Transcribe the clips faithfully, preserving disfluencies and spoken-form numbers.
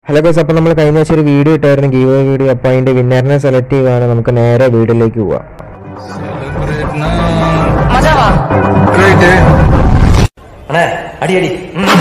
Hello guys, അപ്പോൾ നമ്മൾ കഴിഞ്ഞ ദിവസം ഒരു വീഡിയോ ഇട്ടായിരുന്നു, ഗീവ് അവേ വീഡിയോ. അപ്പോൾ അതിൻ്റെ വിന്നറിനെ സെലക്ട് ചെയ്യുവാണ്. നമുക്ക് നേരെ വീഡിയോയിലേക്ക് പോവാം. അടി അടി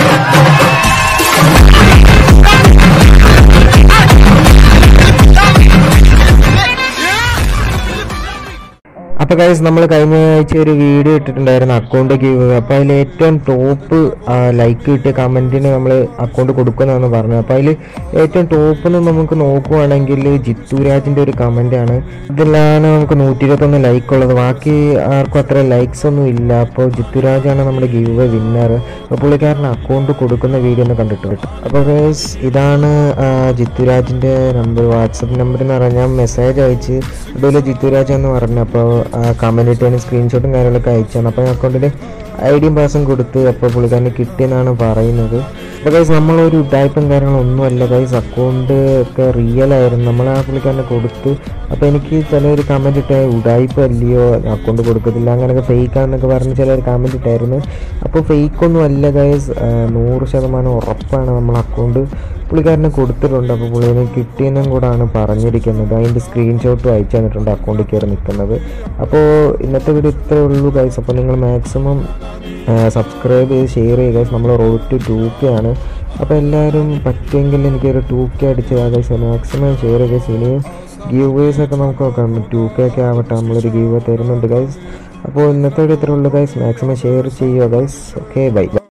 അപ്പോൾ ഗൈസ്, നമ്മൾ കഴിഞ്ഞ ആഴ്ച ഒരു വീഡിയോ ഇട്ടിട്ടുണ്ടായിരുന്നു അക്കൗണ്ട് ഗീവ് അവേ. അപ്പോൾ അതിൽ ഏറ്റവും ടോപ്പ് ലൈക്ക് കിട്ടിയ കമൻറ്റിന് നമ്മൾ അക്കൗണ്ട് കൊടുക്കുന്നതെന്ന് പറഞ്ഞു. അപ്പോൾ അതിൽ ഏറ്റവും ടോപ്പ് എന്ന് നമുക്ക് നോക്കുവാണെങ്കിൽ ജിത്തുരാജിൻ്റെ ഒരു കമൻറ്റാണ്. ഇതിലാണ് നമുക്ക് നൂറ്റി ഇരുപത്തൊന്ന് ലൈക്ക് ഉള്ളത്. ബാക്കി ആർക്കും അത്ര ലൈക്സ് ഒന്നും ഇല്ല. അപ്പോൾ ജിത്തുരാജാണ് നമ്മുടെ ഗീവ് അവേ വിന്നർ. അപ്പോൾ പുള്ളിക്കാരൻ അക്കൗണ്ട് കൊടുക്കുന്ന വീഡിയോ ഒന്ന് കണ്ടിട്ടുണ്ട്. അപ്പോൾ ഗൈസ്, ഇതാണ് ജിത്തുരാജിൻ്റെ നമ്പർ, വാട്സപ്പ് നമ്പർ എന്ന് പറഞ്ഞാൽ ഞാൻ മെസ്സേജ് അയച്ച് അതുപോലെ ജിത്തുരാജ് എന്ന് പറഞ്ഞു. അപ്പോൾ കമൻറ്റ് ഇട്ട് അതിന് സ്ക്രീൻഷോട്ടും കാര്യങ്ങളൊക്കെ അയച്ചാണ്. അപ്പോൾ അക്കൗണ്ടിൽ ഐ ഡിയും പാസും കൊടുത്ത് അപ്പോൾ പുള്ളിക്കാരന് കിട്ടിയെന്നാണ് പറയുന്നത്. അപ്പോൾ ഗൈസ്, നമ്മളൊരു ഉഡായ്പും കാര്യങ്ങളൊന്നുമല്ല ഗൈസ്, അക്കൗണ്ട് ഒക്കെ റിയൽ ആയിരുന്നു. നമ്മൾ ആ പുള്ളിക്കാരനെ കൊടുത്ത്. അപ്പോൾ എനിക്ക് ചിലർ കമൻറ്റ് ഇട്ട ഉഡായ്പ അല്ലയോ, അക്കൗണ്ട് കൊടുക്കത്തില്ല, അങ്ങനെയൊക്കെ ഫേക്കാണെന്നൊക്കെ പറഞ്ഞ് ചിലർ കമൻറ്റ് ഇട്ടായിരുന്നു. അപ്പോൾ ഫേക്കൊന്നും അല്ല ഗൈസ്, നൂറ് ശതമാനം ഉറപ്പാണ് നമ്മൾ അക്കൗണ്ട് പുള്ളിക്കാരന് കൊടുത്തിട്ടുണ്ട്. അപ്പോൾ പുള്ളിനെ കിട്ടിയെന്നും കൂടാണ് പറഞ്ഞിരിക്കുന്നത്. അതിൻ്റെ സ്ക്രീൻഷോട്ടും അയച്ചു തന്നിട്ടുണ്ട് അക്കൗണ്ടിൽ കയറി നിൽക്കുന്നത്. അപ്പോൾ ഇന്നത്തെ വീഡിയോ ഇത്രയേ ഉള്ളൂ ഗൈസ്. അപ്പോൾ നിങ്ങൾ മാക്സിമം സബ്സ്ക്രൈബ് ചെയ്ത് ഷെയർ ചെയ്യുക ഗൈസ്. നമ്മൾ റോഡ് ടു ടു കെ ആണ്. അപ്പോൾ എല്ലാവരും പറ്റുമെങ്കിൽ എനിക്കൊരു ടു കെ അടിച്ച് ഗൈസ് മാക്സിമം ഷെയർ ചെയ്യുക ഗൈസ്. ഇനിയും ഗീവ് വേസ് ഒക്കെ നമുക്ക് നോക്കാം, ടു കെ ഒക്കെ ആവട്ടെ, നമ്മളൊരു ഗീവ് തരുന്നുണ്ട് ഗൈസ്. അപ്പോൾ ഇന്നത്തെ വീഡിയോ ഇത്രയേ ഉള്ളൂ ഗൈസ്. മാക്സിമം ഷെയർ ചെയ്യുക ഗൈസ്. Okay, by.